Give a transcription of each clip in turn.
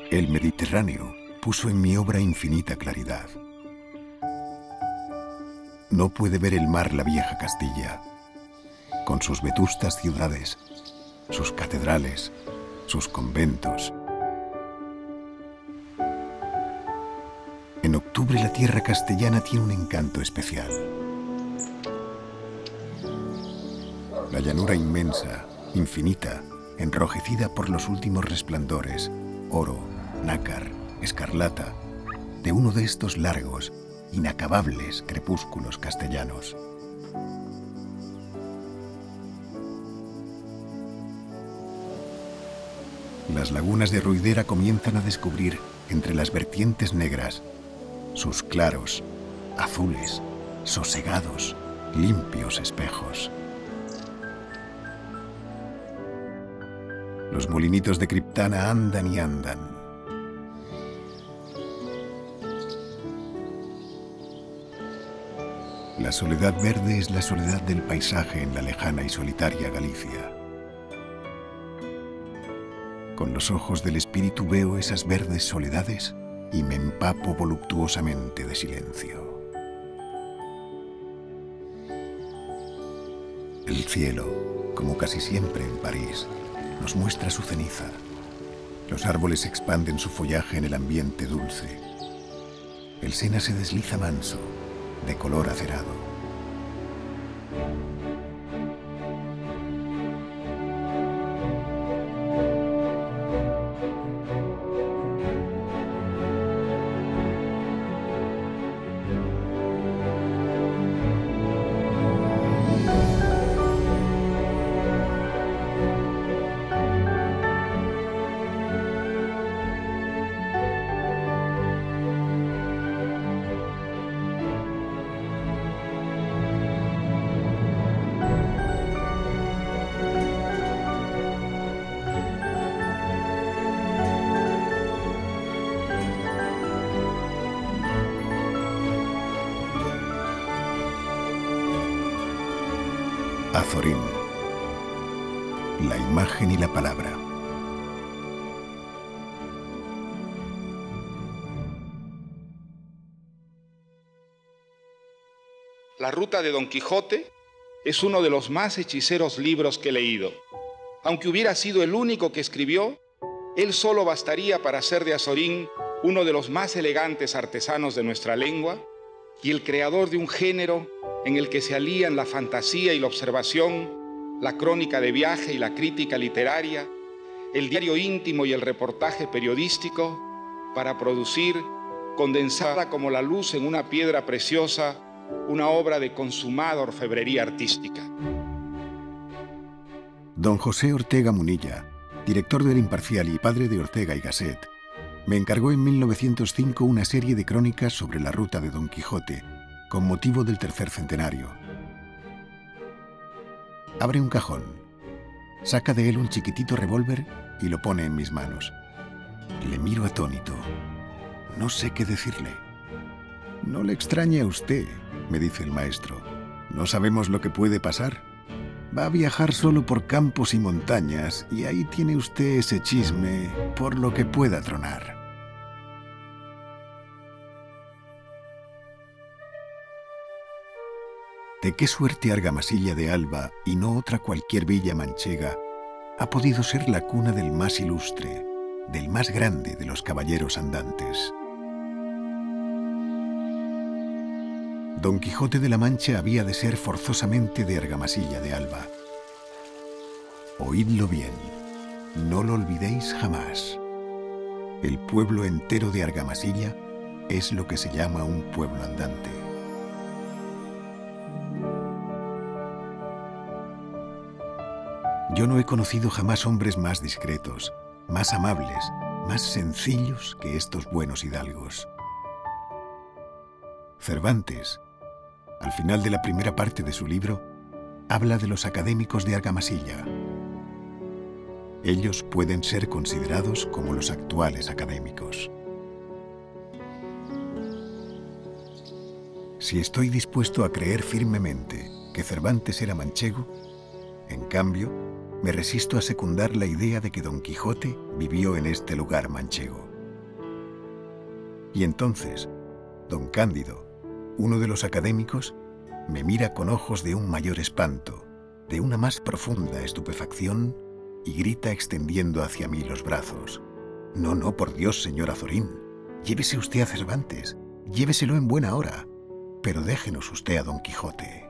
El Mediterráneo puso en mi obra infinita claridad. No puede ver el mar la vieja Castilla, con sus vetustas ciudades, sus catedrales, sus conventos. En octubre la tierra castellana tiene un encanto especial. La llanura inmensa, infinita, enrojecida por los últimos resplandores, oro, nácar, escarlata, de uno de estos largos, inacabables crepúsculos castellanos. Las lagunas de Ruidera comienzan a descubrir, entre las vertientes negras, sus claros, azules, sosegados, limpios espejos. Los molinitos de Criptana andan y andan. La soledad verde es la soledad del paisaje en la lejana y solitaria Galicia. Con los ojos del espíritu veo esas verdes soledades y me empapo voluptuosamente de silencio. El cielo, como casi siempre en París, nos muestra su ceniza. Los árboles expanden su follaje en el ambiente dulce. El Sena se desliza manso, de color acerado. Azorín. La imagen y la palabra. La ruta de Don Quijote es uno de los más hechiceros libros que he leído. Aunque hubiera sido el único que escribió, él solo bastaría para hacer de Azorín uno de los más elegantes artesanos de nuestra lengua y el creador de un género en el que se alían la fantasía y la observación, la crónica de viaje y la crítica literaria, el diario íntimo y el reportaje periodístico, para producir, condensada como la luz en una piedra preciosa, una obra de consumada orfebrería artística. Don José Ortega Munilla, director del Imparcial y padre de Ortega y Gasset, me encargó en 1905 una serie de crónicas sobre la ruta de Don Quijote, con motivo del tercer centenario. Abre un cajón, saca de él un chiquitito revólver y lo pone en mis manos. Le miro atónito. No sé qué decirle. No le extrañe a usted, me dice el maestro. No sabemos lo que puede pasar. Va a viajar solo por campos y montañas y ahí tiene usted ese chisme por lo que pueda tronar. De qué suerte Argamasilla de Alba, y no otra cualquier villa manchega, ha podido ser la cuna del más ilustre, del más grande de los caballeros andantes. Don Quijote de la Mancha había de ser forzosamente de Argamasilla de Alba. Oídlo bien, no lo olvidéis jamás. El pueblo entero de Argamasilla es lo que se llama un pueblo andante. Yo no he conocido jamás hombres más discretos, más amables, más sencillos que estos buenos hidalgos. Cervantes, al final de la primera parte de su libro, habla de los académicos de Argamasilla. Ellos pueden ser considerados como los actuales académicos. Si estoy dispuesto a creer firmemente que Cervantes era manchego, en cambio, me resisto a secundar la idea de que Don Quijote vivió en este lugar manchego. Y entonces, don Cándido, uno de los académicos, me mira con ojos de un mayor espanto, de una más profunda estupefacción, y grita extendiendo hacia mí los brazos. No, no, por Dios, señor Azorín, llévese usted a Cervantes, lléveselo en buena hora, pero déjenos usted a Don Quijote.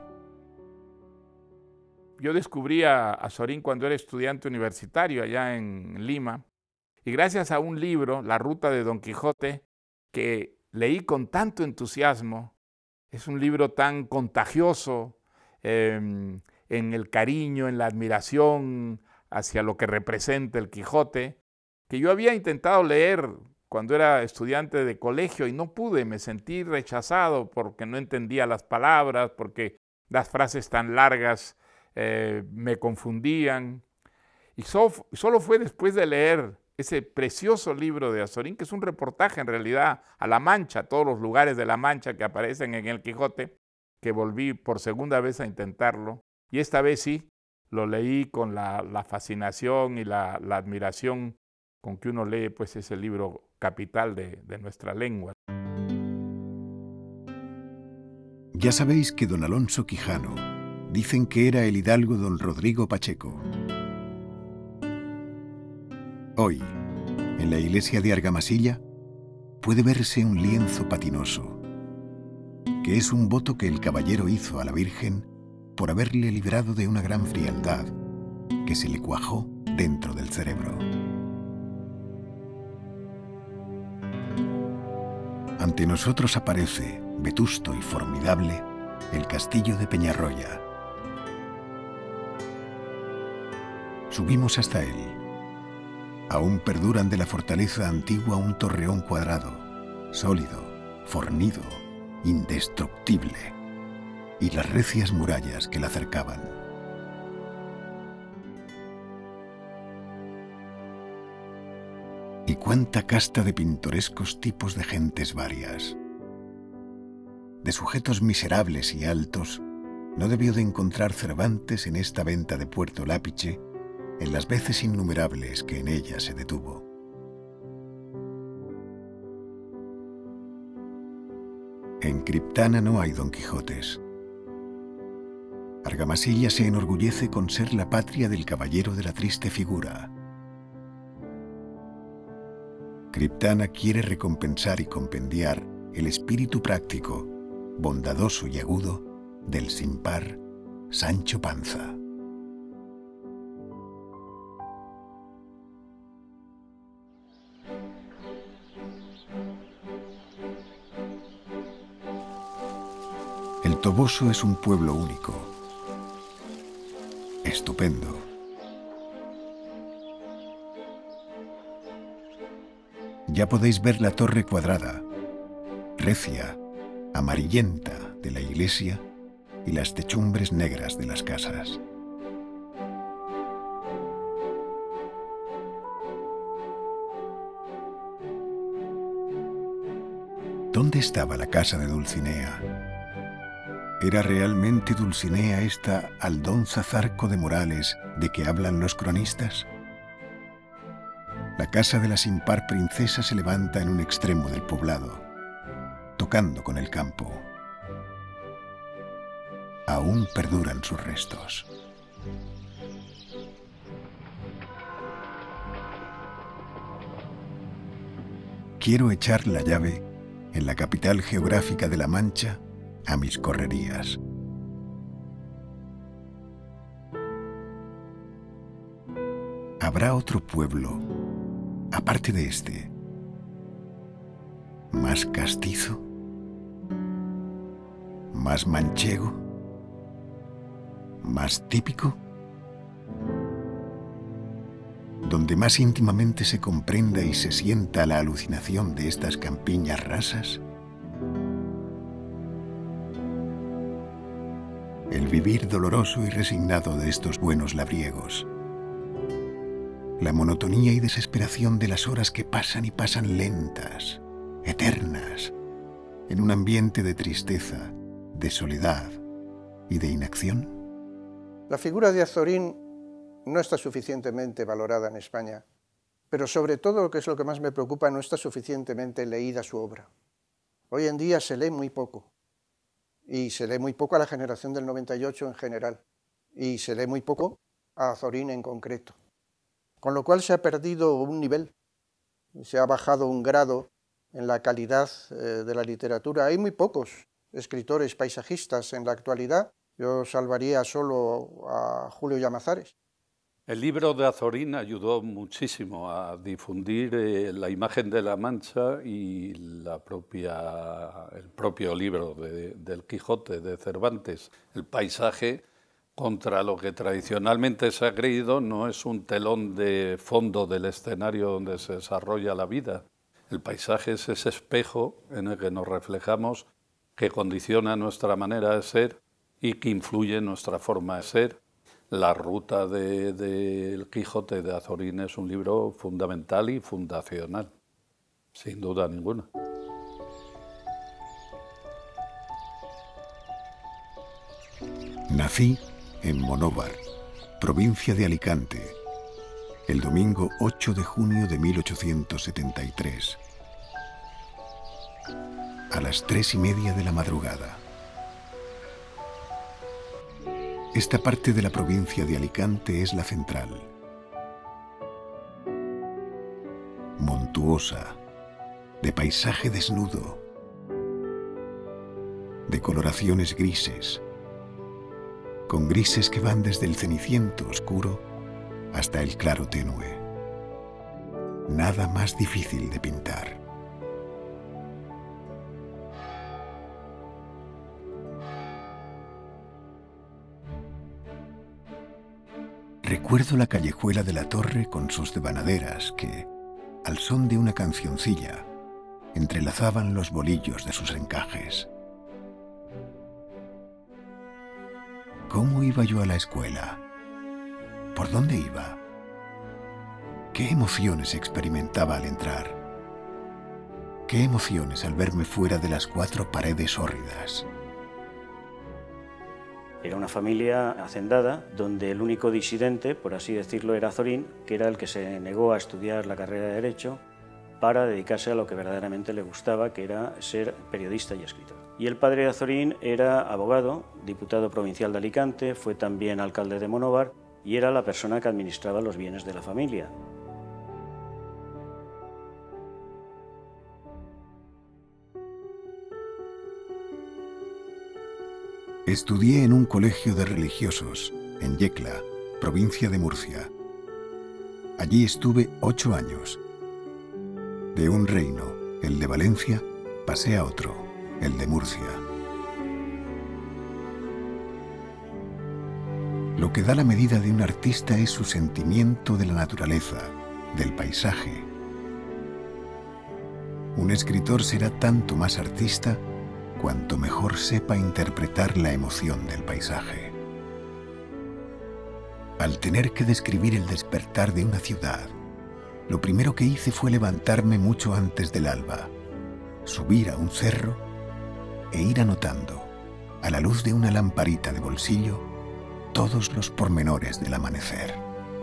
Yo descubrí a Azorín cuando era estudiante universitario allá en Lima, y gracias a un libro, La Ruta de Don Quijote, que leí con tanto entusiasmo, es un libro tan contagioso en el cariño, en la admiración hacia lo que representa el Quijote, que yo había intentado leer cuando era estudiante de colegio y no pude, me sentí rechazado porque no entendía las palabras, porque las frases tan largas me confundían. Y solo fue después de leer ese precioso libro de Azorín, que es un reportaje en realidad a La Mancha, todos los lugares de La Mancha que aparecen en el Quijote, que volví por segunda vez a intentarlo. Y esta vez sí, lo leí con la fascinación y la admiración con que uno lee pues, ese libro capital de nuestra lengua. Ya sabéis que don Alonso Quijano dicen que era el hidalgo don Rodrigo Pacheco. Hoy, en la iglesia de Argamasilla, puede verse un lienzo patinoso, que es un voto que el caballero hizo a la Virgen por haberle librado de una gran frialdad que se le cuajó dentro del cerebro. Ante nosotros aparece, vetusto y formidable, el castillo de Peñarroya. Subimos hasta él. Aún perduran de la fortaleza antigua un torreón cuadrado, sólido, fornido, indestructible, y las recias murallas que la cercaban. Y cuánta casta de pintorescos tipos de gentes varias. De sujetos miserables y altos, no debió de encontrar Cervantes en esta venta de Puerto Lápice, en las veces innumerables que en ella se detuvo. En Criptana no hay Don Quijotes. Argamasilla se enorgullece con ser la patria del caballero de la triste figura. Criptana quiere recompensar y compendiar el espíritu práctico, bondadoso y agudo del sin par Sancho Panza. El Toboso es un pueblo único, estupendo. Ya podéis ver la torre cuadrada, recia, amarillenta de la iglesia y las techumbres negras de las casas. ¿Dónde estaba la casa de Dulcinea? ¿Era realmente Dulcinea esta Aldonza Zarco de Morales de que hablan los cronistas? La casa de la sin par princesa se levanta en un extremo del poblado, tocando con el campo. Aún perduran sus restos. Quiero echar la llave en la capital geográfica de La Mancha a mis correrías. ¿Habrá otro pueblo, aparte de este, más castizo, más manchego, más típico, donde más íntimamente se comprenda y se sienta la alucinación de estas campiñas rasas? El vivir doloroso y resignado de estos buenos labriegos, la monotonía y desesperación de las horas que pasan y pasan lentas, eternas, en un ambiente de tristeza, de soledad y de inacción. La figura de Azorín no está suficientemente valorada en España pero sobre todo, lo que es lo que más me preocupa, no está suficientemente leída su obra. Hoy en día se lee muy poco, y se lee muy poco a la generación del 98 en general, y se lee muy poco a Azorín en concreto, con lo cual se ha perdido un nivel, se ha bajado un grado en la calidad de la literatura. Hay muy pocos escritores paisajistas en la actualidad. Yo salvaría solo a Julio Llamazares. El libro de Azorín ayudó muchísimo a difundir la imagen de la Mancha y el propio libro del Quijote de Cervantes. El paisaje, contra lo que tradicionalmente se ha creído, no es un telón de fondo del escenario donde se desarrolla la vida. El paisaje es ese espejo en el que nos reflejamos, que condiciona nuestra manera de ser y que influye en nuestra forma de ser. La ruta del Quijote de Azorín es un libro fundamental y fundacional, sin duda ninguna. Nací en Monóvar, provincia de Alicante, el domingo 8 de junio de 1873, a las 3:30 de la madrugada. Esta parte de la provincia de Alicante es la central. Montuosa, de paisaje desnudo, de coloraciones grises, con grises que van desde el ceniciento oscuro hasta el claro tenue. Nada más difícil de pintar. Recuerdo la callejuela de la Torre con sus devanaderas que, al son de una cancioncilla, entrelazaban los bolillos de sus encajes. ¿Cómo iba yo a la escuela? ¿Por dónde iba? ¿Qué emociones experimentaba al entrar? ¿Qué emociones al verme fuera de las 4 paredes hórridas? Era una familia hacendada donde el único disidente, por así decirlo, era Azorín, que era el que se negó a estudiar la carrera de Derecho para dedicarse a lo que verdaderamente le gustaba, que era ser periodista y escritor. Y el padre de Azorín era abogado, diputado provincial de Alicante, fue también alcalde de Monóvar y era la persona que administraba los bienes de la familia. Estudié en un colegio de religiosos, en Yecla, provincia de Murcia. Allí estuve 8 años. De un reino, el de Valencia, pasé a otro, el de Murcia. Lo que da la medida de un artista es su sentimiento de la naturaleza, del paisaje. Un escritor será tanto más artista cuanto mejor sepa interpretar la emoción del paisaje. Al tener que describir el despertar de una ciudad, lo primero que hice fue levantarme mucho antes del alba, subir a un cerro e ir anotando, a la luz de una lamparita de bolsillo, todos los pormenores del amanecer.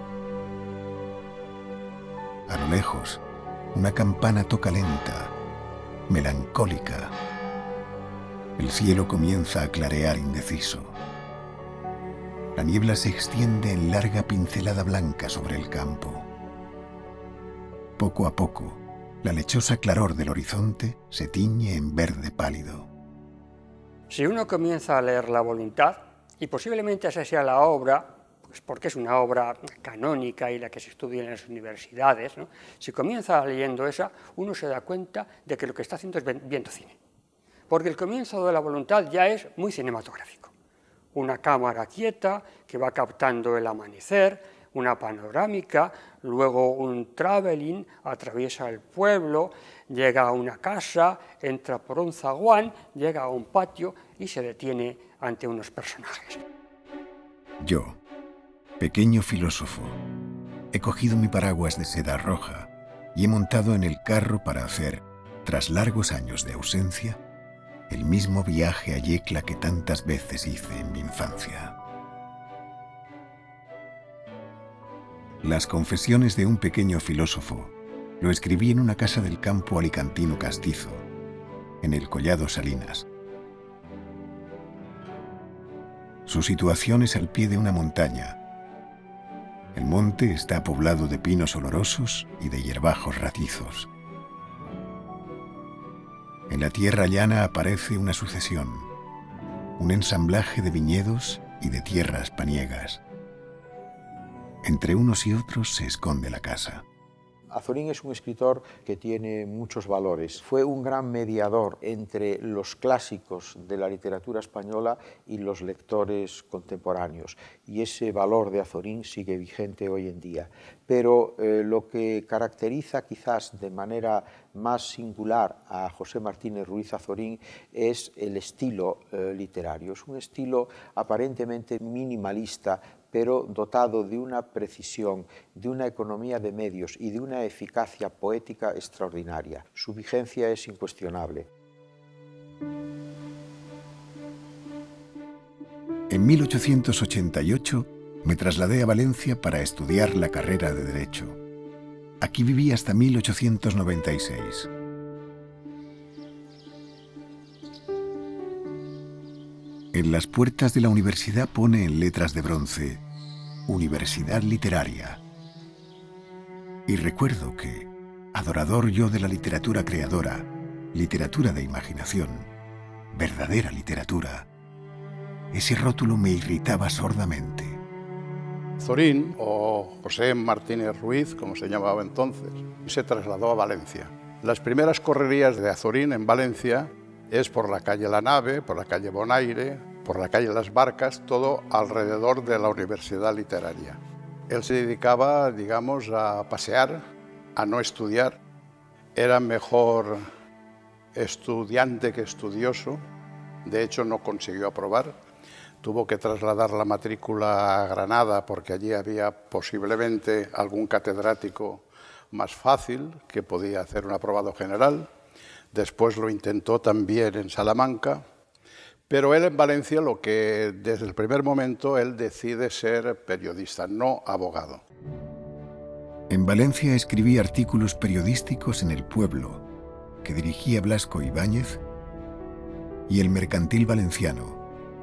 A lo lejos, una campana toca lenta, melancólica. El cielo comienza a clarear indeciso. La niebla se extiende en larga pincelada blanca sobre el campo. Poco a poco, la lechosa claror del horizonte se tiñe en verde pálido. Si uno comienza a leer La Voluntad, y posiblemente esa sea la obra, pues porque es una obra canónica y la que se estudia en las universidades, ¿no? Si comienza leyendo esa, uno se da cuenta de que lo que está haciendo es viendo cine. Porque el comienzo de La Voluntad ya es muy cinematográfico. Una cámara quieta que va captando el amanecer, una panorámica, luego un traveling, atraviesa el pueblo, llega a una casa, entra por un zaguán, llega a un patio y se detiene ante unos personajes. Yo, pequeño filósofo, he cogido mi paraguas de seda roja y he montado en el carro para hacer, tras largos años de ausencia, el mismo viaje a Yecla que tantas veces hice en mi infancia. Las confesiones de un pequeño filósofo lo escribí en una casa del campo alicantino castizo, en el Collado Salinas. Su situación es al pie de una montaña. El monte está poblado de pinos olorosos y de hierbajos racizos. En la tierra llana aparece una sucesión, un ensamblaje de viñedos y de tierras paniegas. Entre unos y otros se esconde la casa. Azorín es un escritor que tiene muchos valores. Fue un gran mediador entre los clásicos de la literatura española y los lectores contemporáneos. Y ese valor de Azorín sigue vigente hoy en día. Pero lo que caracteriza quizás de manera más singular a José Martínez Ruiz Azorín es el estilo literario. Es un estilo aparentemente minimalista, pero dotado de una precisión, de una economía de medios y de una eficacia poética extraordinaria. Su vigencia es incuestionable. En 1888 me trasladé a Valencia para estudiar la carrera de Derecho. Aquí viví hasta 1896. En las puertas de la universidad pone en letras de bronce Universidad Literaria. Y recuerdo que, adorador yo de la literatura creadora, literatura de imaginación, verdadera literatura, ese rótulo me irritaba sordamente. Azorín, o José Martínez Ruiz, como se llamaba entonces, se trasladó a Valencia. Las primeras correrías de Azorín en Valencia es por la calle La Nave, por la calle Bonaire, por la calle Las Barcas, todo alrededor de la Universidad Literaria. Él se dedicaba, digamos, a pasear, a no estudiar. Era mejor estudiante que estudioso. De hecho, no consiguió aprobar. Tuvo que trasladar la matrícula a Granada porque allí había posiblemente algún catedrático más fácil que podía hacer un aprobado general. Después lo intentó también en Salamanca, pero él en Valencia lo que desde el primer momento él decide ser periodista, no abogado. En Valencia escribí artículos periodísticos en El Pueblo, que dirigía Blasco Ibáñez, y El Mercantil Valenciano,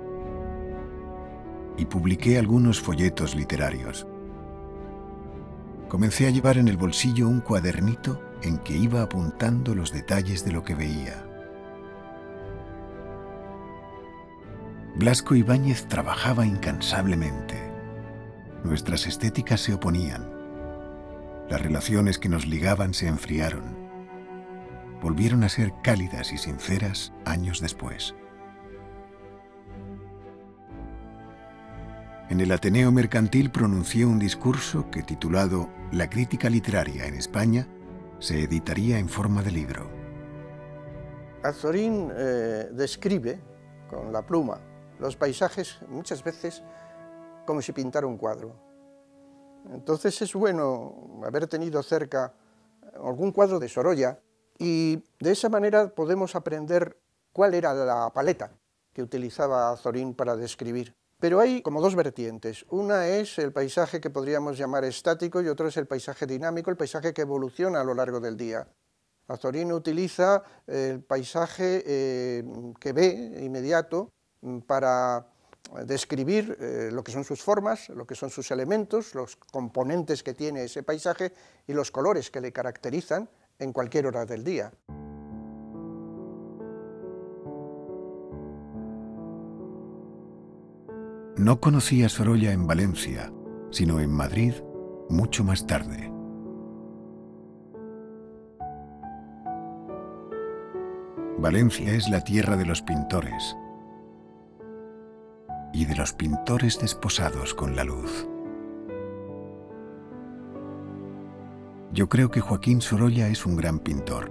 y publiqué algunos folletos literarios. Comencé a llevar en el bolsillo un cuadernito en que iba apuntando los detalles de lo que veía. Blasco Ibáñez trabajaba incansablemente. Nuestras estéticas se oponían. Las relaciones que nos ligaban se enfriaron. Volvieron a ser cálidas y sinceras años después. En el Ateneo Mercantil pronuncié un discurso que, titulado La crítica literaria en España, se editaría en forma de libro. Azorín describe con la pluma los paisajes muchas veces como si pintara un cuadro. Entonces es bueno haber tenido cerca algún cuadro de Sorolla y de esa manera podemos aprender cuál era la paleta que utilizaba Azorín para describir. Pero hay como dos vertientes. Una es el paisaje que podríamos llamar estático y otro es el paisaje dinámico, el paisaje que evoluciona a lo largo del día. Azorín utiliza el paisaje que ve inmediato para describir lo que son sus formas, lo que son sus elementos, los componentes que tiene ese paisaje y los colores que le caracterizan en cualquier hora del día. No conocí a Sorolla en Valencia, sino en Madrid mucho más tarde. Valencia es la tierra de los pintores y de los pintores desposados con la luz. Yo creo que Joaquín Sorolla es un gran pintor.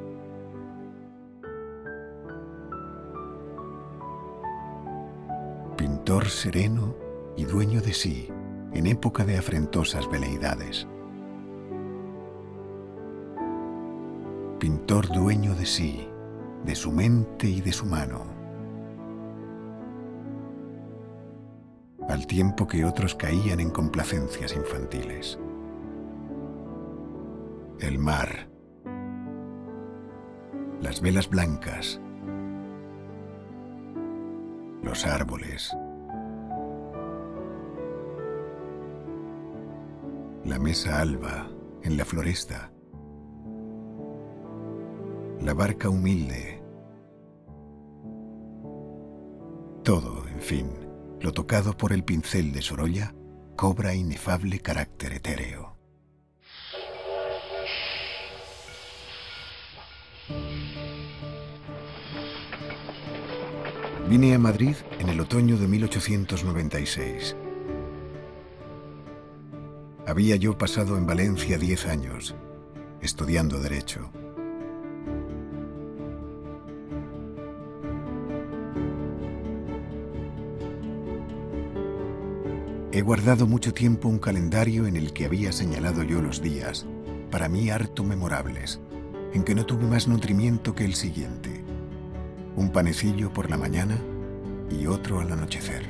Pintor sereno y dueño de sí en época de afrentosas veleidades. Pintor dueño de sí, de su mente y de su mano. Al tiempo que otros caían en complacencias infantiles. el mar, las velas blancas, los árboles, la mesa alba en la floresta, la barca humilde. Todo, en fin, lo tocado por el pincel de Sorolla cobra inefable carácter etéreo. Vine a Madrid en el otoño de 1896. Había yo pasado en Valencia 10 años, estudiando Derecho. He guardado mucho tiempo un calendario en el que había señalado yo los días, para mí harto memorables, en que no tuve más nutrimiento que el siguiente: un panecillo por la mañana y otro al anochecer.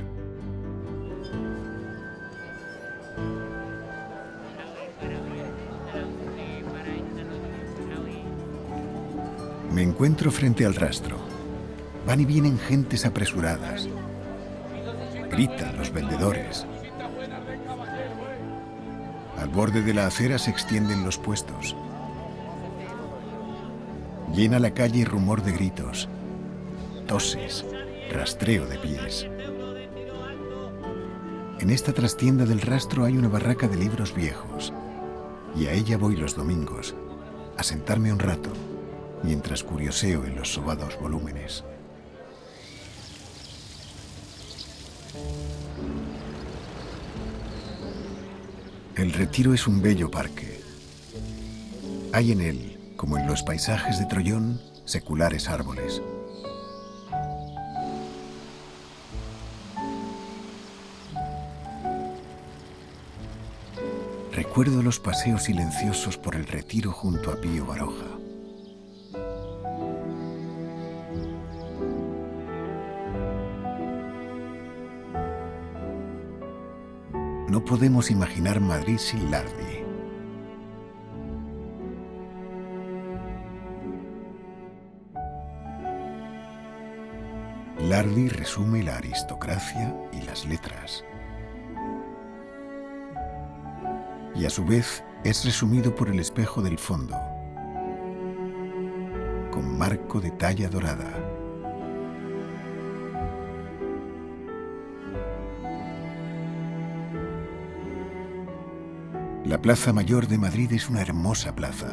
Me encuentro frente al rastro. Van y vienen gentes apresuradas. Gritan los vendedores. Al borde de la acera se extienden los puestos. Llena la calle rumor de gritos, toses, rastreo de pies. En esta trastienda del rastro hay una barraca de libros viejos, y a ella voy los domingos, a sentarme un rato, mientras curioseo en los sobados volúmenes. El Retiro es un bello parque. Hay en él, como en los paisajes de Trollón, seculares árboles. Recuerdo los paseos silenciosos por el Retiro junto a Pío Baroja. No podemos imaginar Madrid sin Lardi. Lardi resume la aristocracia y las letras. Y a su vez es resumido por el espejo del fondo, con marco de talla dorada. La Plaza Mayor de Madrid es una hermosa plaza.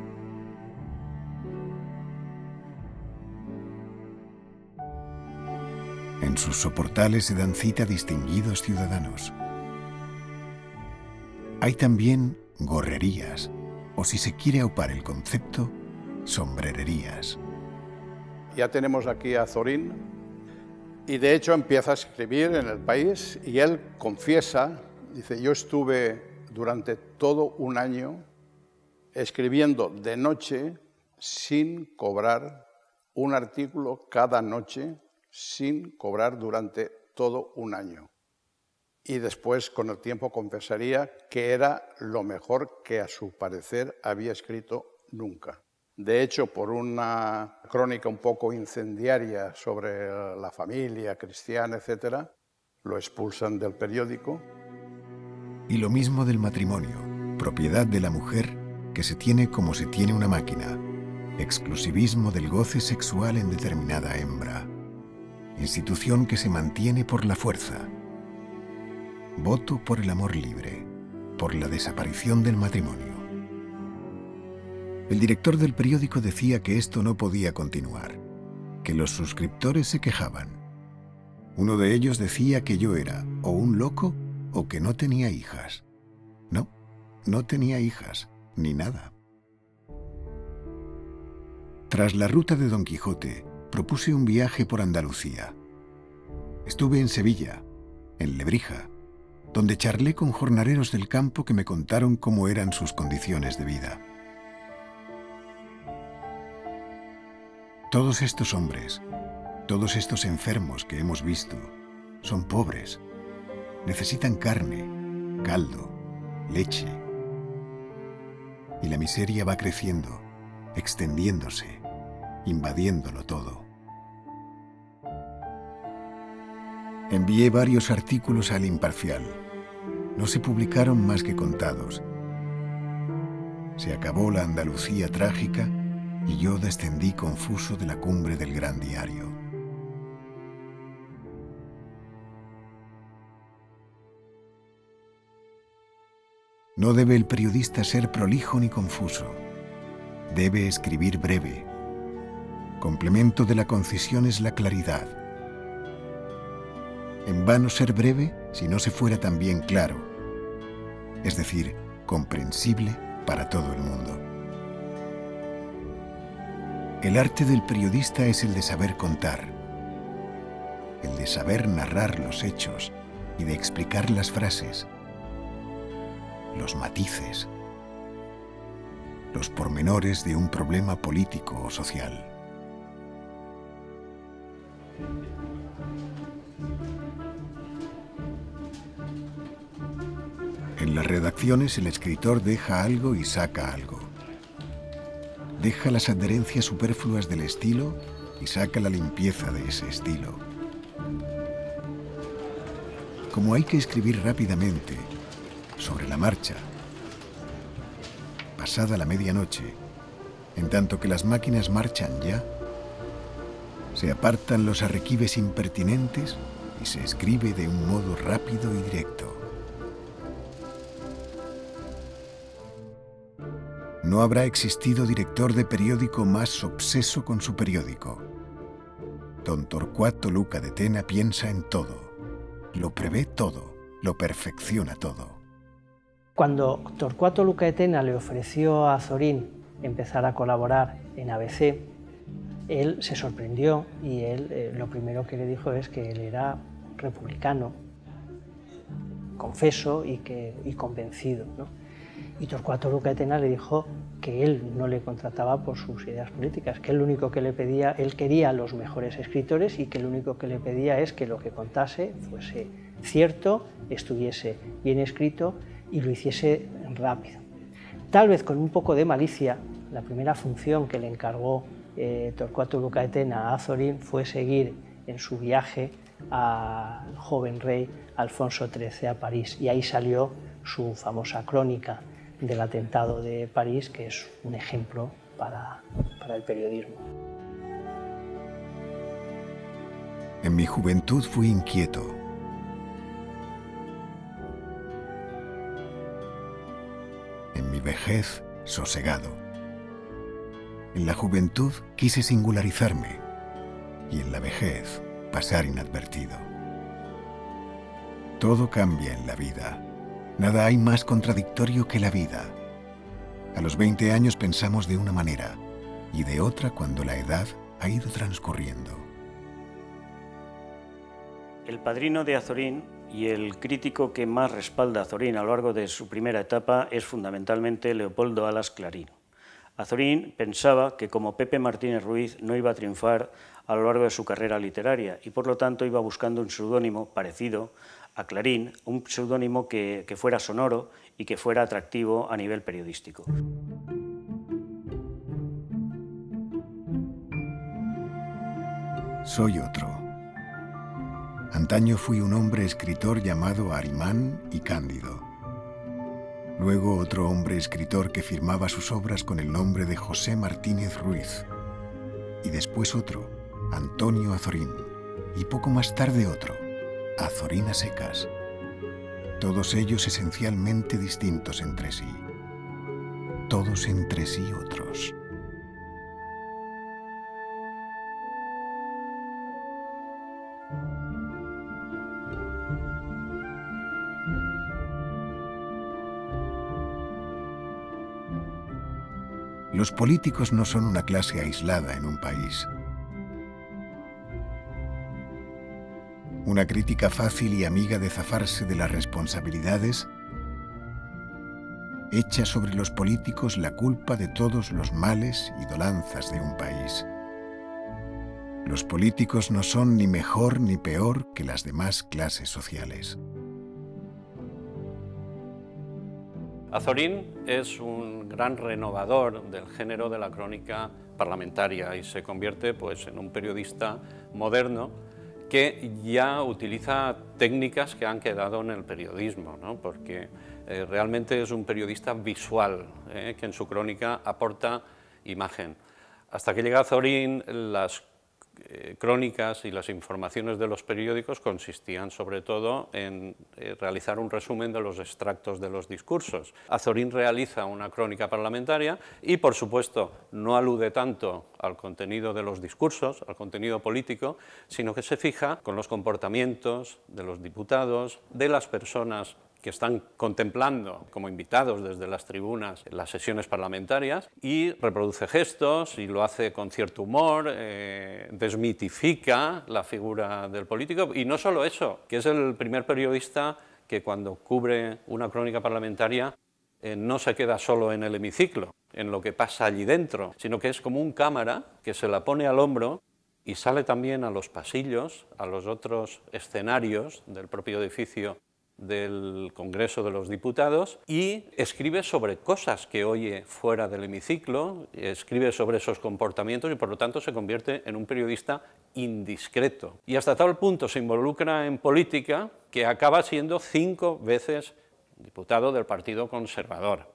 En sus soportales se dan cita distinguidos ciudadanos. Hay también gorrerías, o si se quiere aupar el concepto, sombrererías. Ya tenemos aquí a Azorín, y de hecho empieza a escribir en El País, y él confiesa, dice: yo estuve durante todo un año escribiendo de noche sin cobrar, un artículo cada noche sin cobrar durante todo un año. Y después, con el tiempo, confesaría que era lo mejor que a su parecer había escrito nunca. De hecho, por una crónica un poco incendiaria sobre la familia cristiana, etc., lo expulsan del periódico. Y lo mismo del matrimonio, propiedad de la mujer que se tiene como se tiene una máquina, exclusivismo del goce sexual en determinada hembra, institución que se mantiene por la fuerza, voto por el amor libre, por la desaparición del matrimonio. El director del periódico decía que esto no podía continuar, que los suscriptores se quejaban. Uno de ellos decía que yo era o un loco o que no tenía hijas. No, no tenía hijas, ni nada. Tras la ruta de Don Quijote, propuse un viaje por Andalucía. Estuve en Sevilla, en Lebrija, donde charlé con jornaleros del campo que me contaron cómo eran sus condiciones de vida. Todos estos hombres, todos estos enfermos que hemos visto, son pobres. Necesitan carne, caldo, leche. y la miseria va creciendo, extendiéndose, invadiéndolo todo. Envié varios artículos al Imparcial. No se publicaron más que contados. Se acabó la Andalucía trágica y yo descendí confuso de la cumbre del gran diario. No debe el periodista ser prolijo ni confuso. Debe escribir breve. Complemento de la concisión es la claridad. En vano ser breve si no se fuera también claro, es decir, comprensible para todo el mundo. El arte del periodista es el de saber contar, el de saber narrar los hechos y de explicar las frases, los matices, los pormenores de un problema político o social. En las redacciones el escritor deja algo y saca algo. Deja las adherencias superfluas del estilo y saca la limpieza de ese estilo. Como hay que escribir rápidamente, sobre la marcha, pasada la medianoche, en tanto que las máquinas marchan ya, se apartan los arrequibes impertinentes y se escribe de un modo rápido y directo. No habrá existido director de periódico más obseso con su periódico. Don Torcuato Luca de Tena piensa en todo, lo prevé todo, lo perfecciona todo. Cuando Torcuato Luca de Tena le ofreció a Azorín empezar a colaborar en ABC, él se sorprendió y él lo primero que le dijo es que él era republicano, confeso y convencido, ¿no? Y Torcuato Luca de Tena le dijo que él no le contrataba por sus ideas políticas, que él lo único que le pedía, él quería los mejores escritores y que lo único que le pedía es que lo que contase fuese cierto, estuviese bien escrito y lo hiciese rápido. Tal vez con un poco de malicia, la primera función que le encargó Torcuato Luca de Tena a Azorín fue seguir en su viaje al joven rey Alfonso XIII a París, y ahí salió su famosa crónica del atentado de París, que es un ejemplo para el periodismo. En mi juventud fui inquieto. En mi vejez, sosegado. En la juventud quise singularizarme y en la vejez pasar inadvertido. Todo cambia en la vida. Nada hay más contradictorio que la vida. A los 20 años pensamos de una manera y de otra cuando la edad ha ido transcurriendo. El padrino de Azorín y el crítico que más respalda a Azorín a lo largo de su primera etapa es fundamentalmente Leopoldo Alas Clarín. Azorín pensaba que como Pepe Martínez Ruiz no iba a triunfar a lo largo de su carrera literaria y por lo tanto iba buscando un seudónimo parecido a Clarín, un seudónimo que fuera sonoro y que fuera atractivo a nivel periodístico. Soy otro. Antaño fui un hombre escritor llamado Arimán y Cándido. Luego otro hombre escritor que firmaba sus obras con el nombre de José Martínez Ruiz. Y después otro, Antonio Azorín. Y poco más tarde otro, Azorín a secas. Todos ellos esencialmente distintos entre sí. Todos entre sí otros. Los políticos no son una clase aislada en un país. Una crítica fácil y amiga de zafarse de las responsabilidades echa sobre los políticos la culpa de todos los males y dolanzas de un país. Los políticos no son ni mejor ni peor que las demás clases sociales. Azorín es un gran renovador del género de la crónica parlamentaria y se convierte pues, en un periodista moderno que ya utiliza técnicas que han quedado en el periodismo, ¿no? Porque realmente es un periodista visual, que en su crónica aporta imagen. Hasta que llega Azorín, las crónicas y las informaciones de los periódicos consistían sobre todo en realizar un resumen de los extractos de los discursos. Azorín realiza una crónica parlamentaria y, por supuesto, no alude tanto al contenido de los discursos, al contenido político, sino que se fija con los comportamientos de los diputados, de las personas que están contemplando como invitados desde las tribunas las sesiones parlamentarias y reproduce gestos y lo hace con cierto humor, desmitifica la figura del político y no solo eso, que es el primer periodista que cuando cubre una crónica parlamentaria no se queda solo en el hemiciclo, en lo que pasa allí dentro, sino que es como un cámara que se la pone al hombro y sale también a los pasillos, a los otros escenarios del propio edificio del Congreso de los Diputados y escribe sobre cosas que oye fuera del hemiciclo, escribe sobre esos comportamientos y por lo tanto se convierte en un periodista indiscreto. Y hasta tal punto se involucra en política que acaba siendo 5 veces diputado del Partido Conservador.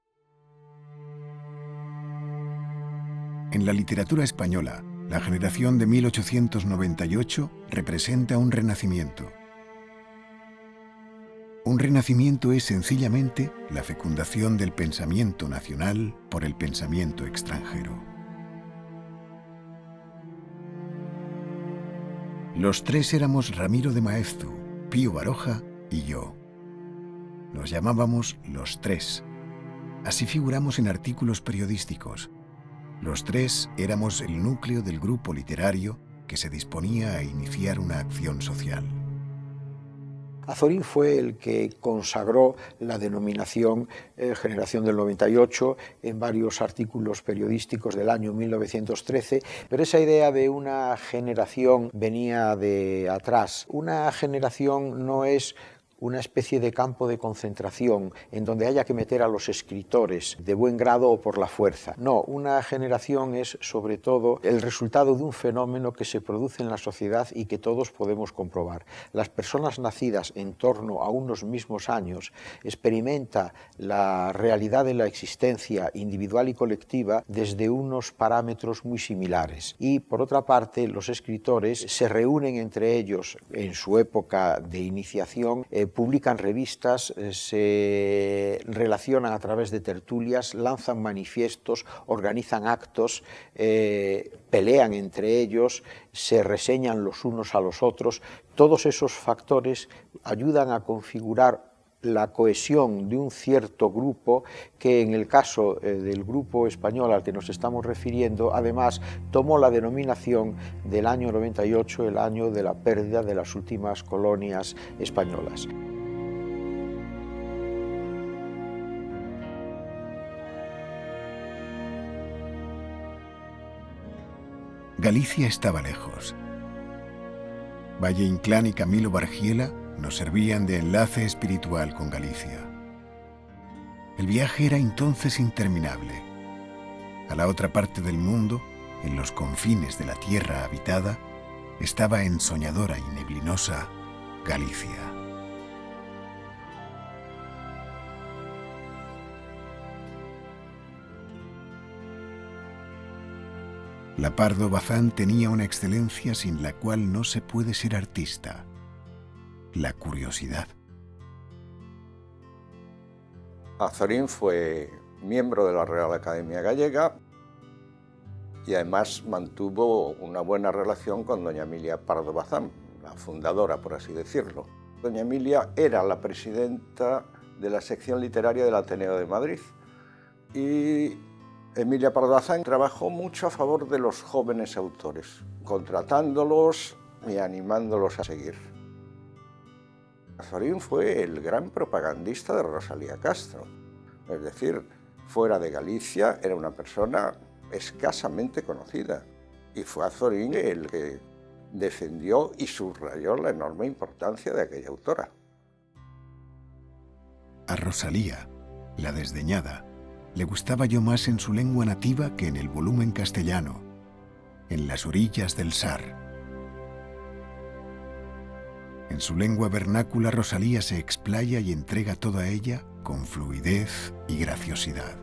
En la literatura española, la generación de 1898 representa un renacimiento. Un renacimiento es sencillamente la fecundación del pensamiento nacional por el pensamiento extranjero. Los tres éramos Ramiro de Maeztu, Pío Baroja y yo. Nos llamábamos Los Tres. Así figuramos en artículos periodísticos. Los tres éramos el núcleo del grupo literario que se disponía a iniciar una acción social. Azorín fue el que consagró la denominación Generación del 98 en varios artículos periodísticos del año 1913, pero esa idea de una generación venía de atrás. Una generación no es una especie de campo de concentración en donde haya que meter a los escritores de buen grado o por la fuerza. No, una generación es sobre todo el resultado de un fenómeno que se produce en la sociedad y que todos podemos comprobar. Las personas nacidas en torno a unos mismos años experimentan la realidad de la existencia individual y colectiva desde unos parámetros muy similares. Y por otra parte, los escritores se reúnen entre ellos en su época de iniciación, publican revistas, se relacionan a través de tertulias, lanzan manifiestos, organizan actos, pelean entre ellos, se reseñan los unos a los otros. Todos esos factores ayudan a configurar la cohesión de un cierto grupo que en el caso del grupo español al que nos estamos refiriendo, además tomó la denominación del año 98, el año de la pérdida de las últimas colonias españolas. Galicia estaba lejos. Valle Inclán y Camilo Bargiela nos servían de enlace espiritual con Galicia. El viaje era entonces interminable. A la otra parte del mundo, en los confines de la tierra habitada, estaba ensoñadora y neblinosa Galicia. La Pardo Bazán tenía una excelencia sin la cual no se puede ser artista: la curiosidad. Azorín fue miembro de la Real Academia Gallega y además mantuvo una buena relación con doña Emilia Pardo Bazán, la fundadora, por así decirlo. Doña Emilia era la presidenta de la sección literaria del Ateneo de Madrid y Emilia Pardo Bazán trabajó mucho a favor de los jóvenes autores, contratándolos y animándolos a seguir. Azorín fue el gran propagandista de Rosalía Castro, es decir, fuera de Galicia era una persona escasamente conocida y fue Azorín el que defendió y subrayó la enorme importancia de aquella autora. A Rosalía, la desdeñada, le gustaba yo más en su lengua nativa que en el volumen castellano, en las orillas del Sar. En su lengua vernácula Rosalía se explaya y entrega toda ella con fluidez y graciosidad.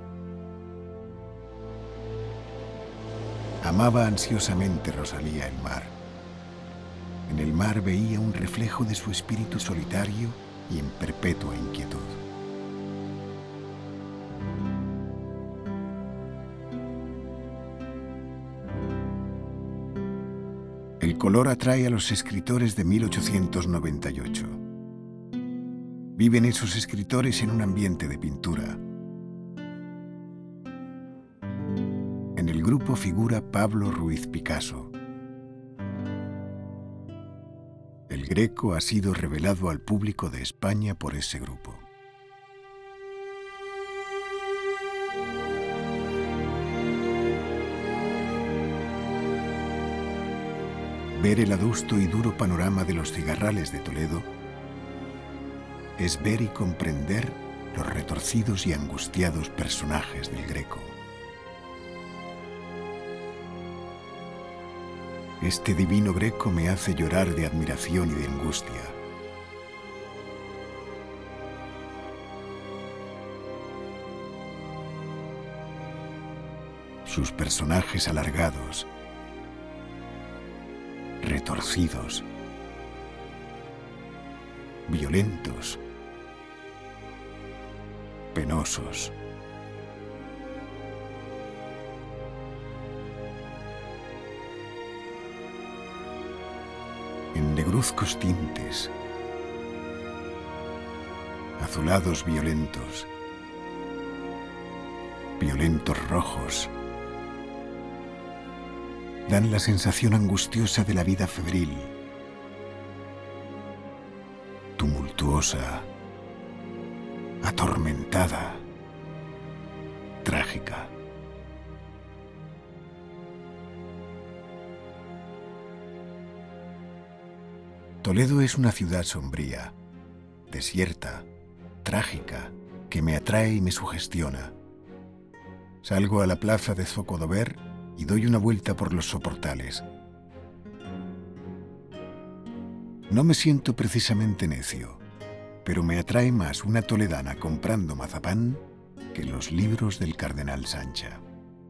Amaba ansiosamente Rosalía el mar. En el mar veía un reflejo de su espíritu solitario y en perpetua inquietud. El color atrae a los escritores de 1898. Viven esos escritores en un ambiente de pintura. En el grupo figura Pablo Ruiz Picasso. El Greco ha sido revelado al público de España por ese grupo. Ver el adusto y duro panorama de los cigarrales de Toledo es ver y comprender los retorcidos y angustiados personajes del Greco. Este divino Greco me hace llorar de admiración y de angustia. Sus personajes alargados, retorcidos, violentos, penosos. En negruzcos tintes, azulados violentos, violentos rojos, dan la sensación angustiosa de la vida febril, tumultuosa, atormentada, trágica. Toledo es una ciudad sombría, desierta, trágica, que me atrae y me sugestiona. Salgo a la plaza de Zocodover y doy una vuelta por los soportales. No me siento precisamente necio, pero me atrae más una toledana comprando mazapán que los libros del cardenal Sancha.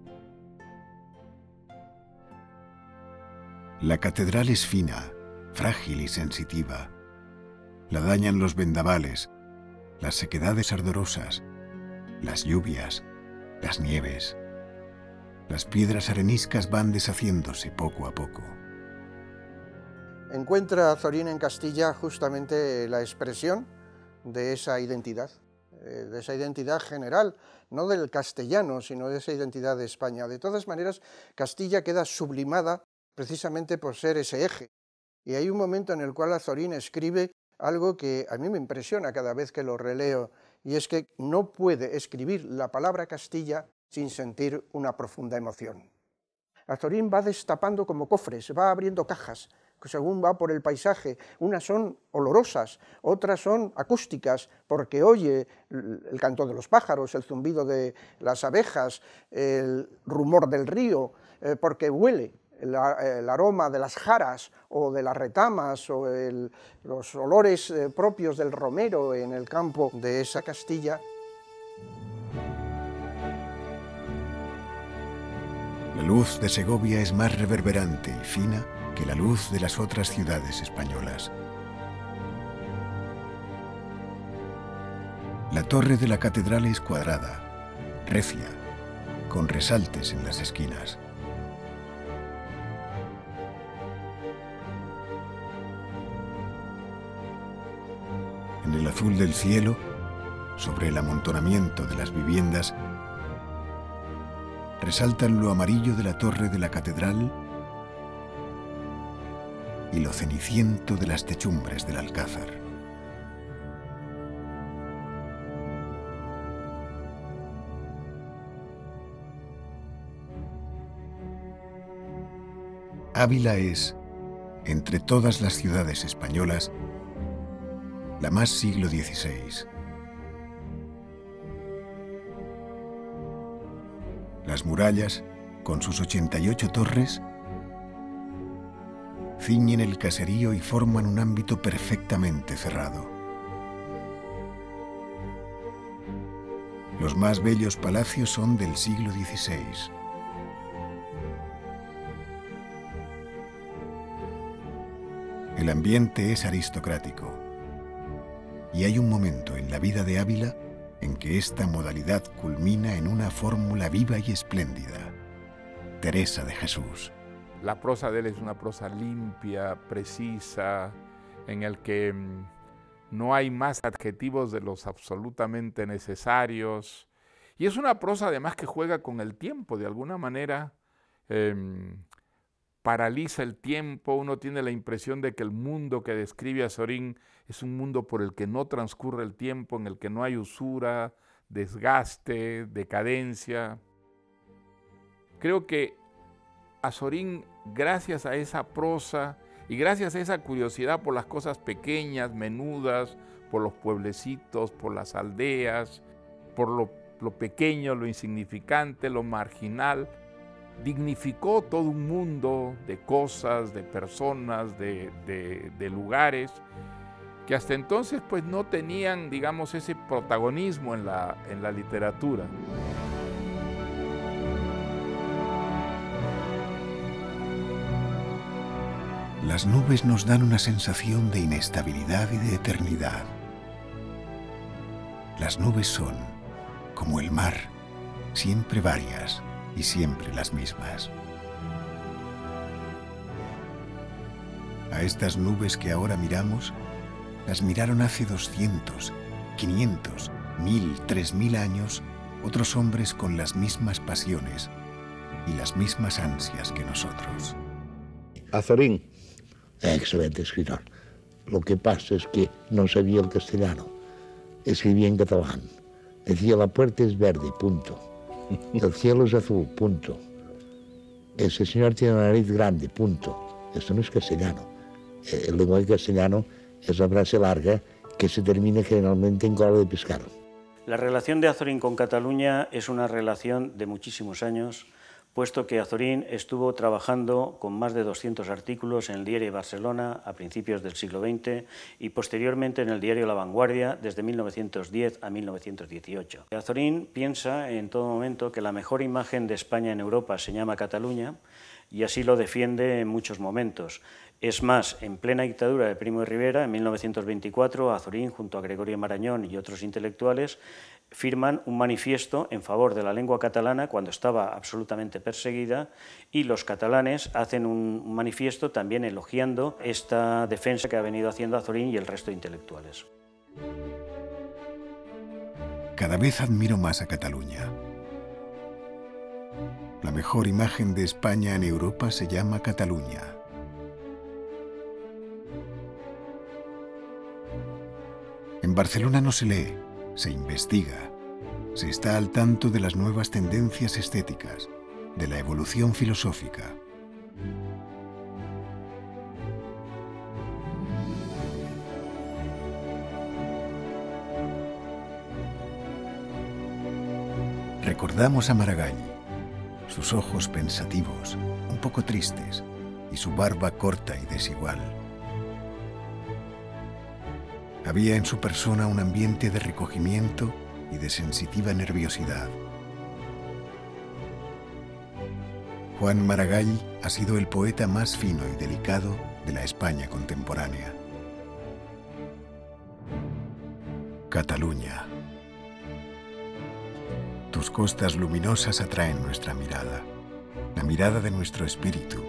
La catedral es fina, frágil y sensitiva. La dañan los vendavales, las sequedades ardorosas, las lluvias, las nieves. Las piedras areniscas van deshaciéndose poco a poco. Encuentra Azorín en Castilla justamente la expresión de esa identidad general, no del castellano, sino de esa identidad de España. De todas maneras, Castilla queda sublimada precisamente por ser ese eje. Y hay un momento en el cual Azorín escribe algo que a mí me impresiona cada vez que lo releo, y es que no puede escribir la palabra Castilla sin sentir una profunda emoción. Azorín va destapando como cofres, va abriendo cajas, según va por el paisaje. Unas son olorosas, otras son acústicas, porque oye el canto de los pájaros, el zumbido de las abejas, el rumor del río, porque huele el aroma de las jaras o de las retamas o los olores propios del romero en el campo de esa Castilla. La luz de Segovia es más reverberante y fina que la luz de las otras ciudades españolas. La torre de la catedral es cuadrada, recia, con resaltes en las esquinas. En el azul del cielo, sobre el amontonamiento de las viviendas, resaltan lo amarillo de la torre de la catedral y lo ceniciento de las techumbres del Alcázar. Ávila es, entre todas las ciudades españolas, la más siglo XVI. Las murallas, con sus 88 torres, ciñen el caserío y forman un ámbito perfectamente cerrado. Los más bellos palacios son del siglo XVI. El ambiente es aristocrático y hay un momento en la vida de Ávila en que esta modalidad culmina en una fórmula viva y espléndida. Teresa de Jesús. La prosa de él es una prosa limpia, precisa, en el que no hay más adjetivos de los absolutamente necesarios. Y es una prosa además que juega con el tiempo, de alguna manera paraliza el tiempo. Uno tiene la impresión de que el mundo que describe Azorín es un mundo por el que no transcurre el tiempo, en el que no hay usura, desgaste, decadencia. Creo que Azorín, gracias a esa prosa y gracias a esa curiosidad por las cosas pequeñas, menudas, por los pueblecitos, por las aldeas, por lo pequeño, lo insignificante, lo marginal, dignificó todo un mundo de cosas, de personas, de lugares, que hasta entonces pues no tenían, digamos, ese protagonismo en la literatura. Las nubes nos dan una sensación de inestabilidad y de eternidad. Las nubes son, como el mar, siempre varias y siempre las mismas. A estas nubes que ahora miramos, las miraron hace 200, 500, 1000, 3000 años otros hombres con las mismas pasiones y las mismas ansias que nosotros. Azorín, excelente escritor. Lo que pasa es que no sabía el castellano. Escribía en catalán. Decía la puerta es verde, punto. El cielo es azul, punto. Ese señor tiene una nariz grande, punto. Esto no es castellano. El lenguaje castellano es una frase larga que se termina generalmente en cola de pescado. La relación de Azorín con Cataluña es una relación de muchísimos años, puesto que Azorín estuvo trabajando con más de 200 artículos en el diario Barcelona a principios del siglo XX y posteriormente en el diario La Vanguardia desde 1910 a 1918. Azorín piensa en todo momento que la mejor imagen de España en Europa se llama Cataluña y así lo defiende en muchos momentos. Es más, en plena dictadura de Primo de Rivera, en 1924, Azorín, junto a Gregorio Marañón y otros intelectuales, firman un manifiesto en favor de la lengua catalana cuando estaba absolutamente perseguida, y los catalanes hacen un manifiesto también elogiando esta defensa que ha venido haciendo Azorín y el resto de intelectuales. Cada vez admiro más a Cataluña. La mejor imagen de España en Europa se llama Cataluña. En Barcelona no se lee, se investiga, se está al tanto de las nuevas tendencias estéticas, de la evolución filosófica. Recordamos a Maragall, sus ojos pensativos, un poco tristes, y su barba corta y desigual. Había en su persona un ambiente de recogimiento y de sensitiva nerviosidad. Juan Maragall ha sido el poeta más fino y delicado de la España contemporánea. Cataluña. Tus costas luminosas atraen nuestra mirada, la mirada de nuestro espíritu.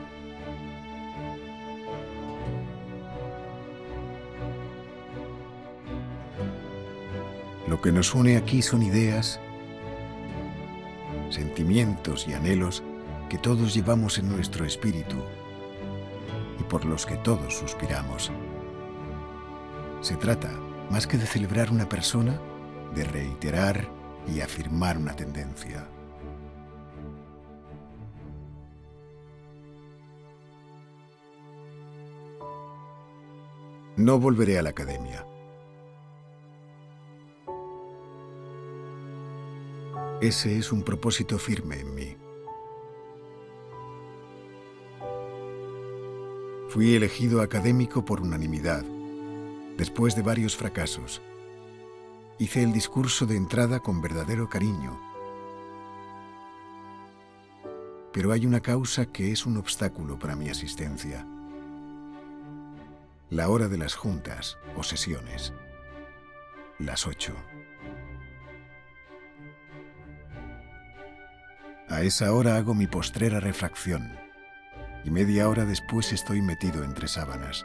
Lo que nos une aquí son ideas, sentimientos y anhelos que todos llevamos en nuestro espíritu y por los que todos suspiramos. Se trata, más que de celebrar una persona, de reiterar y afirmar una tendencia. No volveré a la academia. Ese es un propósito firme en mí. Fui elegido académico por unanimidad, después de varios fracasos. Hice el discurso de entrada con verdadero cariño. Pero hay una causa que es un obstáculo para mi asistencia. La hora de las juntas o sesiones. Las 8. A esa hora hago mi postrera refracción y media hora después estoy metido entre sábanas.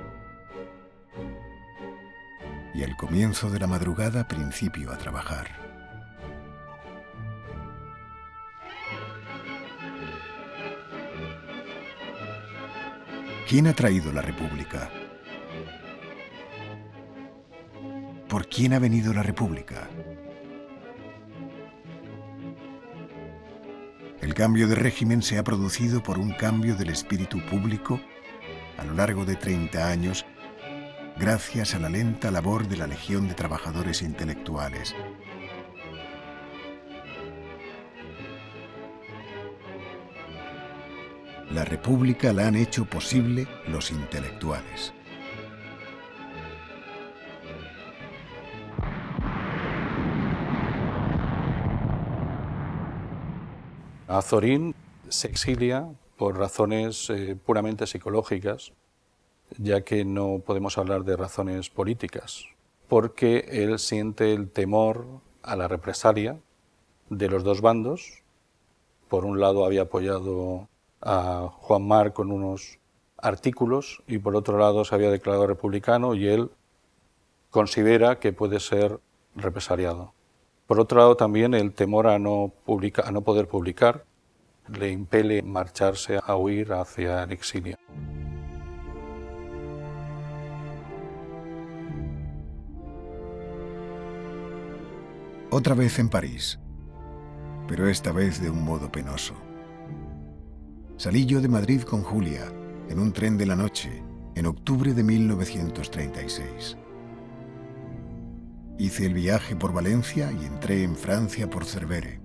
Y al comienzo de la madrugada principio a trabajar. ¿Quién ha traído la República? ¿Por quién ha venido la República? El cambio de régimen se ha producido por un cambio del espíritu público a lo largo de 30 años, gracias a la lenta labor de la Legión de Trabajadores Intelectuales. La República la han hecho posible los intelectuales. Azorín se exilia por razones puramente psicológicas, ya que no podemos hablar de razones políticas, porque él siente el temor a la represalia de los dos bandos. Por un lado había apoyado a Juan Marc con unos artículos y por otro lado se había declarado republicano y él considera que puede ser represaliado. Por otro lado también el temor a no poder publicar le impele marcharse a huir hacia el exilio. Otra vez en París, pero esta vez de un modo penoso. Salí yo de Madrid con Julia, en un tren de la noche, en octubre de 1936. Hice el viaje por Valencia y entré en Francia por Cervere.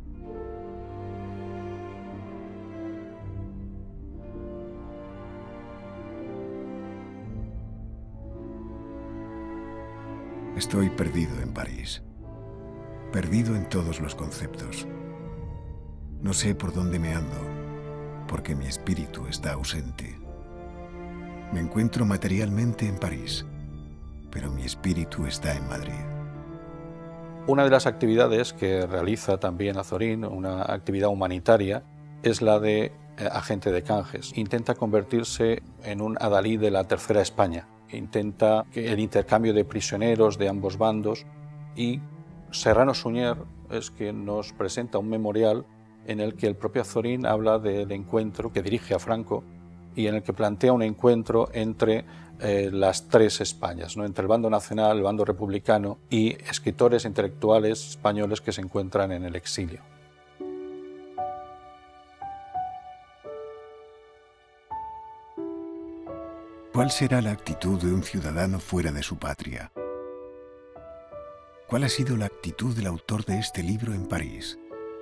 Estoy perdido en París, perdido en todos los conceptos. No sé por dónde me ando, porque mi espíritu está ausente. Me encuentro materialmente en París, pero mi espíritu está en Madrid. Una de las actividades que realiza también Azorín, una actividad humanitaria, es la de agente de canjes. Intenta convertirse en un adalid de la Tercera España. Intenta el intercambio de prisioneros de ambos bandos y Serrano Suñer es quien nos presenta un memorial en el que el propio Azorín habla del encuentro que dirige a Franco y en el que plantea un encuentro entre las tres Españas, ¿no? Entre el bando nacional, el bando republicano y escritores intelectuales españoles que se encuentran en el exilio. ¿Cuál será la actitud de un ciudadano fuera de su patria? ¿Cuál ha sido la actitud del autor de este libro en París?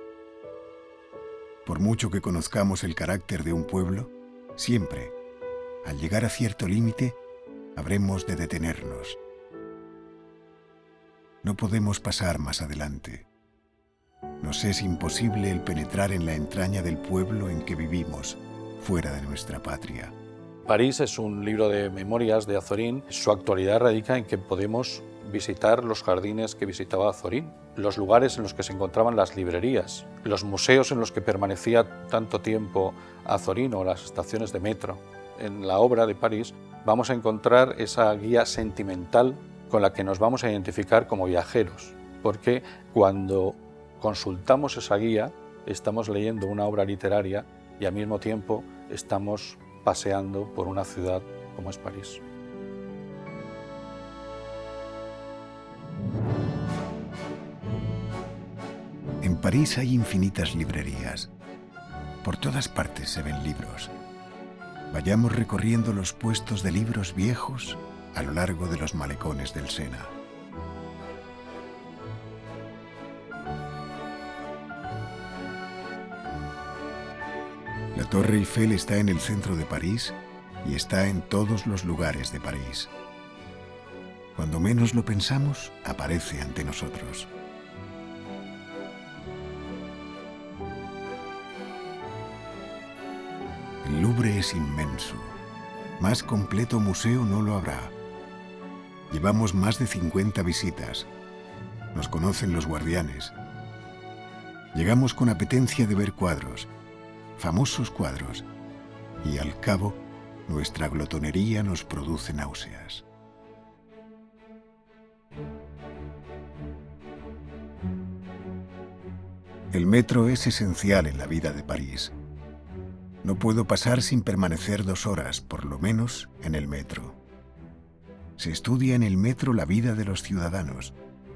Por mucho que conozcamos el carácter de un pueblo, siempre, al llegar a cierto límite, habremos de detenernos. No podemos pasar más adelante. Nos es imposible el penetrar en la entraña del pueblo en que vivimos, fuera de nuestra patria. París es un libro de memorias de Azorín. Su actualidad radica en que podemos visitar los jardines que visitaba Azorín, los lugares en los que se encontraban las librerías, los museos en los que permanecía tanto tiempo Azorín o las estaciones de metro. En la obra de París vamos a encontrar esa guía sentimental con la que nos vamos a identificar como viajeros, porque cuando consultamos esa guía estamos leyendo una obra literaria y al mismo tiempo estamos paseando por una ciudad como es París. En París hay infinitas librerías. Por todas partes se ven libros. Vayamos recorriendo los puestos de libros viejos a lo largo de los malecones del Sena. Torre Eiffel está en el centro de París y está en todos los lugares de París. Cuando menos lo pensamos, aparece ante nosotros. El Louvre es inmenso. Más completo museo no lo habrá. Llevamos más de 50 visitas. Nos conocen los guardianes. Llegamos con apetencia de ver cuadros, famosos cuadros, y al cabo, nuestra glotonería nos produce náuseas. El metro es esencial en la vida de París. No puedo pasar sin permanecer 2 horas, por lo menos, en el metro. Se estudia en el metro la vida de los ciudadanos,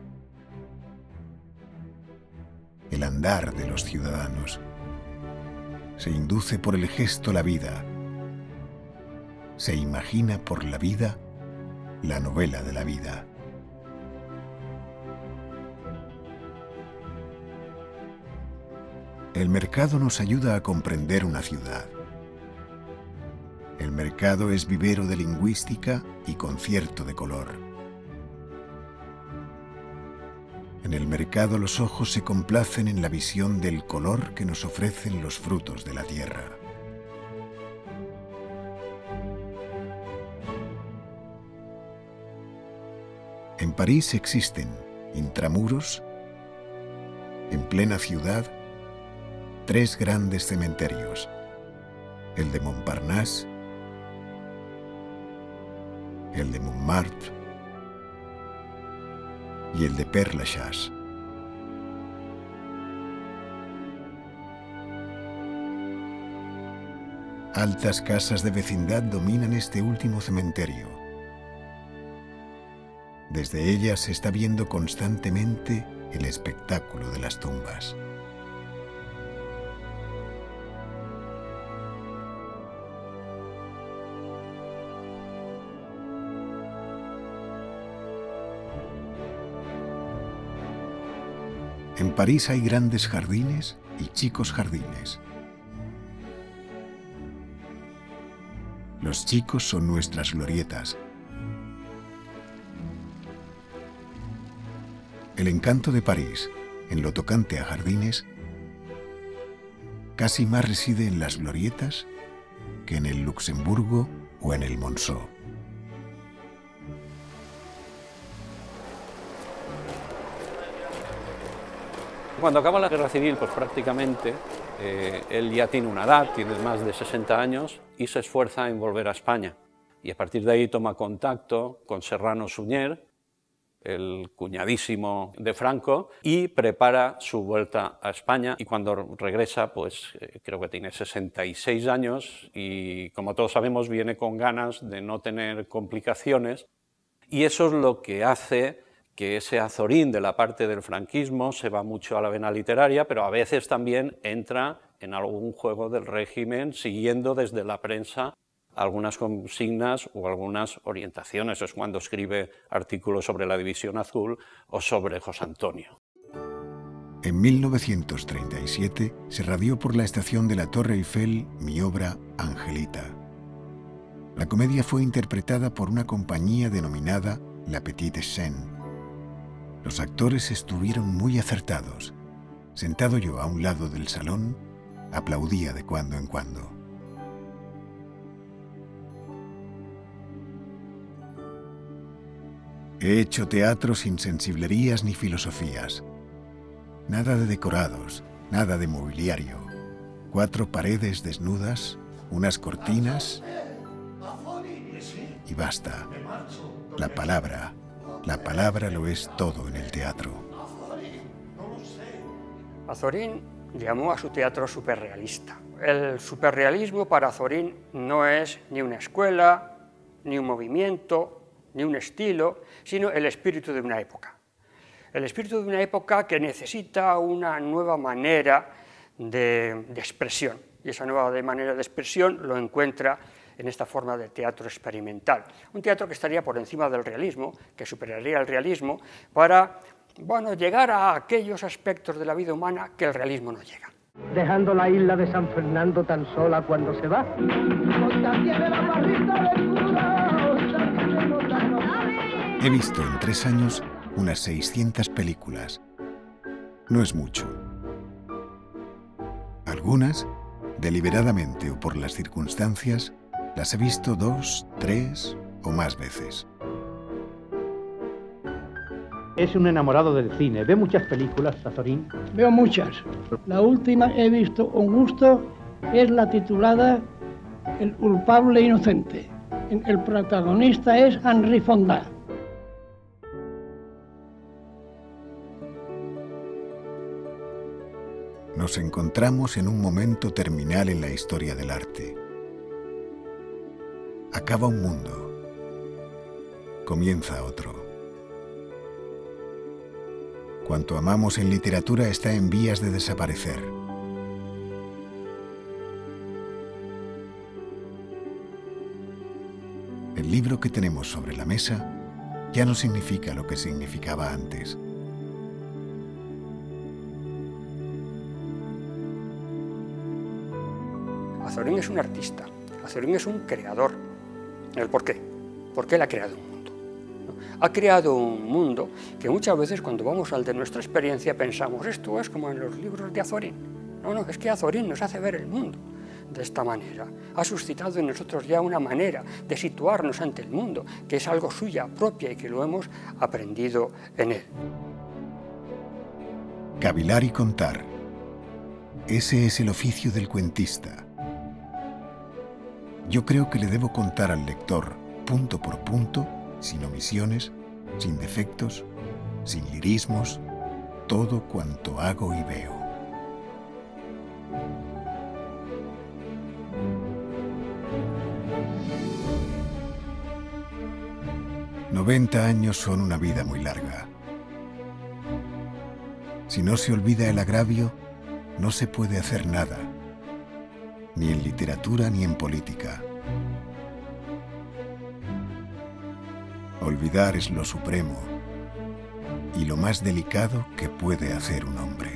el andar de los ciudadanos. Se induce por el gesto la vida. Se imagina por la vida la novela de la vida. El mercado nos ayuda a comprender una ciudad. El mercado es vivero de lingüística y concierto de color. En el mercado los ojos se complacen en la visión del color que nos ofrecen los frutos de la tierra. En París existen, intramuros, en plena ciudad, 3 grandes cementerios: el de Montparnasse, el de Montmartre y el de Père Lachaise. Altas casas de vecindad dominan este último cementerio. Desde ellas se está viendo constantemente el espectáculo de las tumbas. En París hay grandes jardines y chicos jardines. Los chicos son nuestras glorietas. El encanto de París, en lo tocante a jardines, casi más reside en las glorietas que en el Luxemburgo o en el Monceau. Cuando acaba la Guerra Civil, pues prácticamente él ya tiene una edad, tiene más de 60 años y se esfuerza en volver a España. Y a partir de ahí toma contacto con Serrano Suñer, el cuñadísimo de Franco, y prepara su vuelta a España. Y cuando regresa, pues creo que tiene 66 años y, como todos sabemos, viene con ganas de no tener complicaciones. Y eso es lo que hace que ese Azorín de la parte del franquismo se va mucho a la vena literaria, pero a veces también entra en algún juego del régimen, siguiendo desde la prensa algunas consignas o algunas orientaciones. Es cuando escribe artículos sobre la División Azul o sobre José Antonio. En 1937 se radió por la estación de la Torre Eiffel mi obra Angelita. La comedia fue interpretada por una compañía denominada La Petite Scène. Los actores estuvieron muy acertados. Sentado yo a un lado del salón, aplaudía de cuando en cuando. He hecho teatro sin sensiblerías ni filosofías. Nada de decorados, nada de mobiliario. 4 paredes desnudas, unas cortinas y basta. La palabra lo es todo en el teatro. Azorín llamó a su teatro superrealista. El superrealismo para Azorín no es ni una escuela, ni un movimiento, ni un estilo, sino el espíritu de una época. El espíritu de una época que necesita una nueva manera de expresión. Y esa nueva manera de expresión lo encuentra en esta forma de teatro experimental. Un teatro que estaría por encima del realismo, que superaría el realismo, para llegar a aquellos aspectos de la vida humana que el realismo no llega. dejando la isla de San Fernando tan sola cuando se va. He visto en 3 años unas 600 películas. No es mucho. Algunas, deliberadamente o por las circunstancias, las he visto 2, 3 o más veces. Es un enamorado del cine. ¿Ve muchas películas, Azorín? Veo muchas. La última he visto con gusto es la titulada El culpable inocente. El protagonista es Henry Fonda. Nos encontramos en un momento terminal en la historia del arte. Acaba un mundo. Comienza otro. Cuanto amamos en literatura está en vías de desaparecer. El libro que tenemos sobre la mesa ya no significa lo que significaba antes. Azorín es un artista, Azorín es un creador. ¿El por qué? ¿Por qué él ha creado un mundo? Ha creado un mundo que muchas veces cuando vamos al de nuestra experiencia pensamos, esto es como en los libros de Azorín. No, es que Azorín nos hace ver el mundo de esta manera. Ha suscitado en nosotros ya una manera de situarnos ante el mundo, que es algo suya propia y que lo hemos aprendido en él. Cavilar y contar. Ese es el oficio del cuentista. Yo creo que le debo contar al lector, punto por punto, sin omisiones, sin defectos, sin lirismos, todo cuanto hago y veo. «90 años son una vida muy larga. Si no se olvida el agravio, no se puede hacer nada, ni en literatura ni en política. Olvidar es lo supremo y lo más delicado que puede hacer un hombre».